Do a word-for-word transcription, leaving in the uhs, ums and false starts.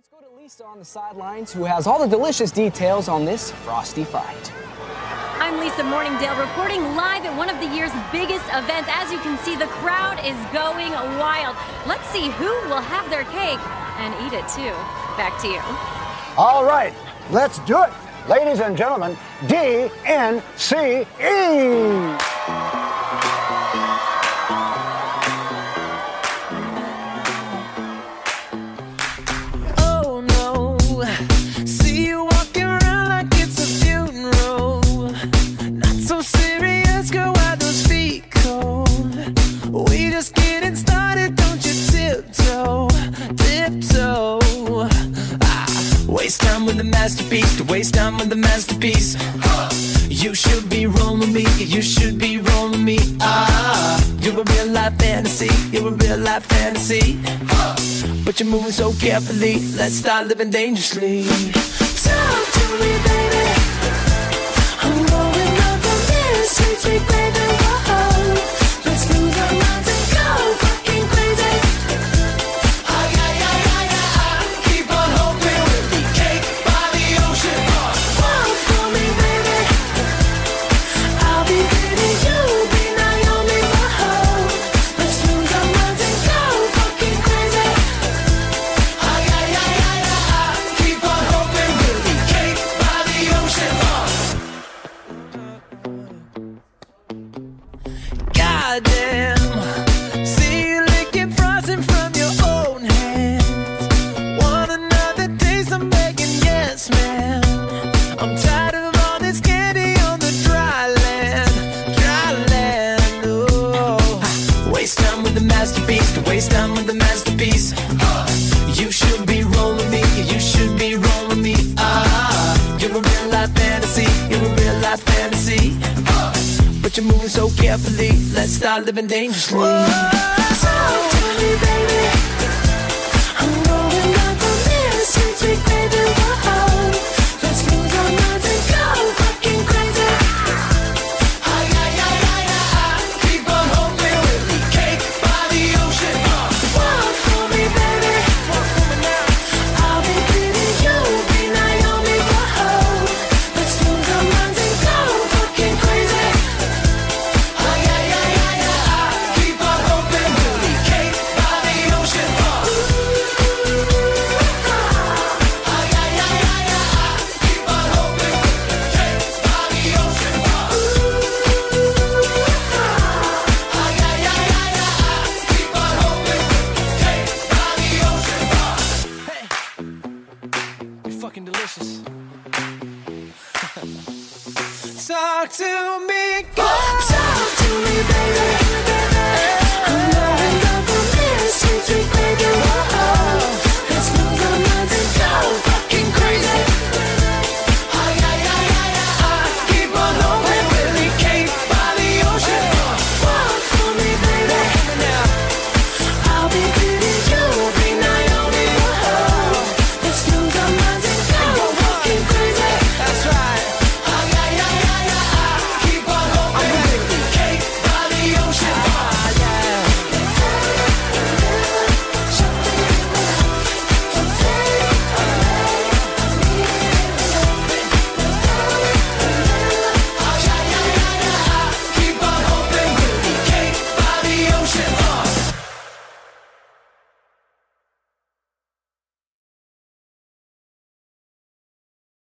Let's go to Lisa on the sidelines, who has all the delicious details on this frosty fight. I'm Lisa Morningdale, reporting live at one of the year's biggest events. As you can see, the crowd is going wild. Let's see who will have their cake and eat it too. Back to you. All right, let's do it. Ladies and gentlemen, D N C E. Waste time with the masterpiece, to waste time with the masterpiece. You should be rolling me, you should be rolling me. Ah, you're a real life fantasy, you're a real life fantasy. But you're moving so carefully, let's start living dangerously. Talk to me, baby. I'm going up from this sweet, sweet baby. Whoa, let's lose our minds and go fucking crazy. Goddamn, see you licking frosting from your own hands. Want another taste? I'm begging, yes, man. I'm tired of all this candy on the dry land, dry land. Oh, waste time with the masterpiece, to waste time with the masterpiece. You should be rolling me, you should be rolling me. Ah, you're a real life fantasy, you're a real life fantasy. But you're moving so carefully, let's start living dangerously. Talk to me, baby. I'm going up from this sweet, sweet baby. Whoa, let's lose our minds and go fucking crazy. Ay, ay, ay, ay, ay, keep on hoping we'll be cake by the ocean. Walk for me, baby. Walk for me now. I'll be pretty, you'll be Naomi. Whoa, let's lose our minds and go fucking crazy. Fucking delicious. Talk to me, girl.